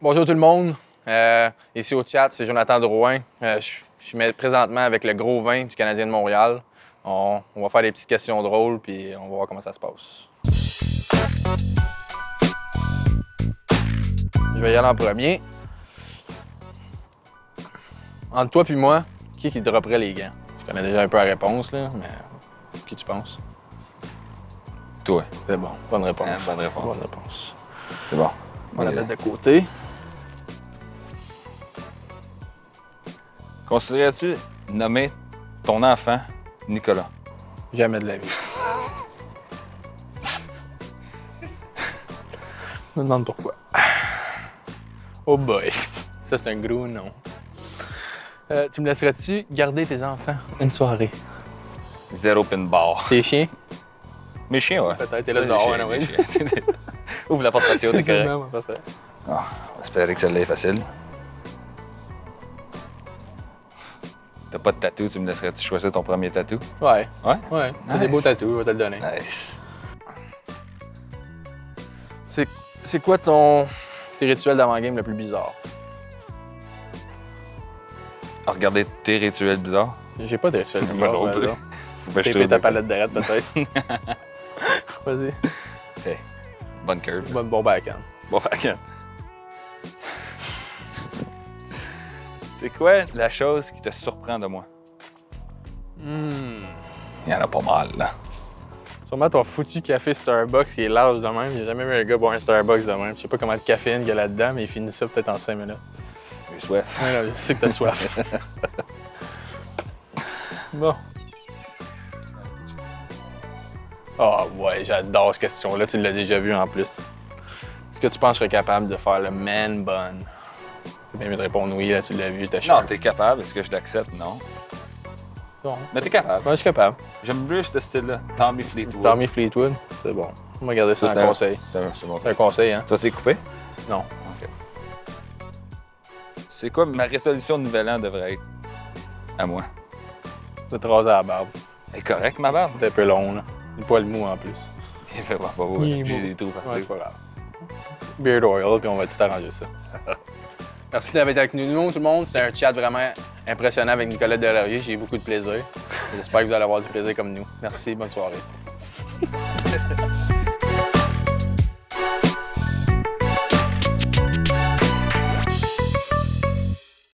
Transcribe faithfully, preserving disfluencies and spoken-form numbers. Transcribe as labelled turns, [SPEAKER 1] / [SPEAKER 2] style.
[SPEAKER 1] Bonjour tout le monde. Euh, ici au chat, c'est Jonathan Drouin. Euh, je, je suis présentement avec le gros vin du Canadien de Montréal. On, on va faire des petites questions drôles, puis on va voir comment ça se passe. Je vais y aller en premier. Entre toi et moi, qui qui dropperait les gants? Je connais déjà un peu la réponse, là, mais qui tu penses?
[SPEAKER 2] Toi.
[SPEAKER 1] C'est bon, bonne réponse.
[SPEAKER 2] Ah, bonne réponse.
[SPEAKER 1] Bonne réponse.
[SPEAKER 2] C'est bon.
[SPEAKER 1] On va la mettre de côté.
[SPEAKER 2] Considérais-tu nommer ton enfant Nicolas?
[SPEAKER 1] Jamais de la vie. Je me demande pourquoi. Oh boy. Ça, c'est un gros nom. Euh, tu me laisserais-tu garder tes enfants une soirée?
[SPEAKER 2] Zéro pinball.
[SPEAKER 1] Tes chiens?
[SPEAKER 2] Mes chiens, ouais.
[SPEAKER 1] Peut-être, t'es là
[SPEAKER 2] Les
[SPEAKER 1] dehors,
[SPEAKER 2] chiens,
[SPEAKER 1] non,
[SPEAKER 2] les
[SPEAKER 1] oui.
[SPEAKER 2] chiens. Ouvre la porte patio, t'es correct.
[SPEAKER 1] Non, parfait.
[SPEAKER 2] Ah, on va espérer que celle-là est facile. T'as pas de tatou, tu me laisserais-tu choisir ton premier tatou?
[SPEAKER 1] Ouais.
[SPEAKER 2] Ouais?
[SPEAKER 1] Ouais. T'as
[SPEAKER 2] Nice.
[SPEAKER 1] des beaux tatous, je vais te le donner.
[SPEAKER 2] Nice.
[SPEAKER 1] C'est, c'est quoi ton tes rituels d'avant-game le plus bizarre?
[SPEAKER 2] À regarder tes rituels bizarres.
[SPEAKER 1] J'ai pas de rituels
[SPEAKER 2] Moi
[SPEAKER 1] bizarres.
[SPEAKER 2] non plus.
[SPEAKER 1] là.
[SPEAKER 2] Faut que je
[SPEAKER 1] Taper
[SPEAKER 2] trouve
[SPEAKER 1] ta
[SPEAKER 2] de-
[SPEAKER 1] palette d'arrête, peut-être. Vas-y.
[SPEAKER 2] Hey, bonne curve.
[SPEAKER 1] Bon, bon backhand.
[SPEAKER 2] Bon, regarde. C'est quoi la chose qui te surprend de moi?
[SPEAKER 1] Hmm.
[SPEAKER 2] Il y en a pas mal, là.
[SPEAKER 1] Sûrement ton foutu café Starbucks qui est large de même. J'ai jamais vu un gars boire un Starbucks de même. Je sais pas comment de caféine qu'il y a là-dedans, mais il finit ça peut-être en cinq minutes.
[SPEAKER 2] J'ai soif.
[SPEAKER 1] Ouais, là, je sais que t'as soif. Bon. Ah ouais, j'adore cette question-là. Tu l'as déjà vu en plus. Est-ce que tu penses que je serais capable de faire le man bun? C'est bien mieux de répondre oui, là, tu l'as vu, t'as
[SPEAKER 2] Non, t'es capable. Est-ce que je l'accepte? Non.
[SPEAKER 1] Bon.
[SPEAKER 2] Mais t'es capable.
[SPEAKER 1] Ouais, je suis capable.
[SPEAKER 2] J'aime plus ce style-là. Tommy Fleetwood.
[SPEAKER 1] Tommy Fleetwood, c'est bon. On va garder ça
[SPEAKER 2] Ça,
[SPEAKER 1] en
[SPEAKER 2] c'est un-
[SPEAKER 1] conseil.
[SPEAKER 2] C'est un- c'est bon.
[SPEAKER 1] C'est un conseil, hein?
[SPEAKER 2] Ça, c'est coupé?
[SPEAKER 1] Non.
[SPEAKER 2] OK. C'est quoi ma résolution de nouvel an devrait être? À moi.
[SPEAKER 1] De te raser la barbe.
[SPEAKER 2] Elle est correcte, ma barbe?
[SPEAKER 1] C'est un peu long, là. Le poil mou en plus.
[SPEAKER 2] Il fait pas beau.
[SPEAKER 1] Il est
[SPEAKER 2] J'ai
[SPEAKER 1] beau.
[SPEAKER 2] des trous partout.
[SPEAKER 1] Ouais, c'est pas grave. Beard oil, puis on va tout arranger ça. Merci d'avoir été avec nous, tout le monde. C'était un chat vraiment impressionnant avec Nicolas Delaurier. J'ai eu beaucoup de plaisir. J'espère que vous allez avoir du plaisir comme nous. Merci, bonne soirée.